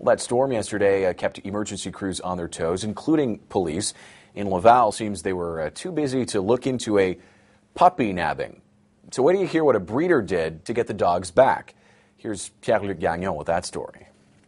Well, that storm yesterday kept emergency crews on their toes, including police. In Laval, seems they were too busy to look into a puppy nabbing. So wait till you hear what a breeder did to get the dogs back. Here's Pierre-Luc Gagnon with that story.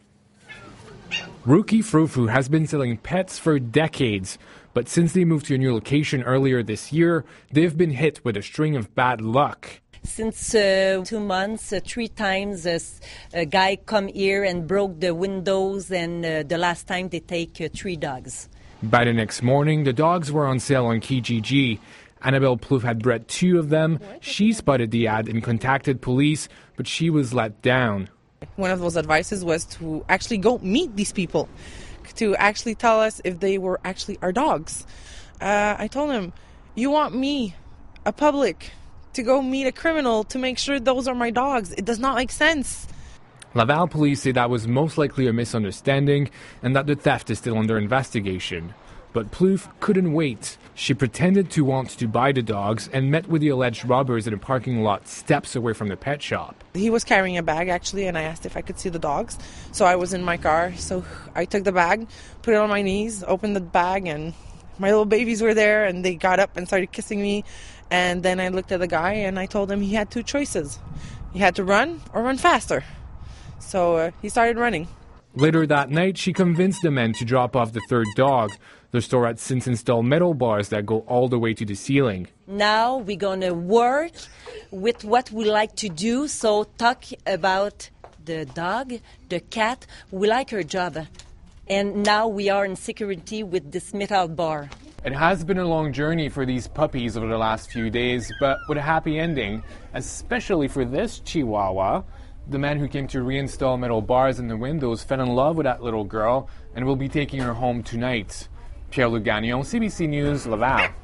Ruki Frufu has been selling pets for decades, but since they moved to a new location earlier this year, they've been hit with a string of bad luck. Since 2 months, 3 times a guy come here and broke the windows, and the last time they take 3 dogs. By the next morning, the dogs were on sale on Kijiji. Annabelle Plouffe had bred 2 of them. She spotted the ad and contacted police, but she was let down. One of those advices was to actually go meet these people, to actually tell us if they were actually our dogs. I told him, you want me, a public, to go meet a criminal to make sure those are my dogs? It does not make sense. Laval police say that was most likely a misunderstanding and that the theft is still under investigation. But Plouffe couldn't wait. She pretended to want to buy the dogs and met with the alleged robbers in a parking lot steps away from the pet shop. He was carrying a bag, actually, and I asked if I could see the dogs. So I was in my car, so I took the bag, put it on my knees, opened the bag, and my little babies were there, and they got up and started kissing me. And then I looked at the guy, and I told him he had 2 choices. He had to run or run faster. So he started running. Later that night, she convinced the men to drop off the 3rd dog. The store had since installed metal bars that go all the way to the ceiling. Now we're going to work with what we like to do, so talk about the dog, the cat. We like her job. And now we are in security with this metal bar. It has been a long journey for these puppies over the last few days, but with a happy ending, especially for this Chihuahua. The man who came to reinstall metal bars in the windows fell in love with that little girl and will be taking her home tonight. Pierre-Luc Gagnon, CBC News, Laval.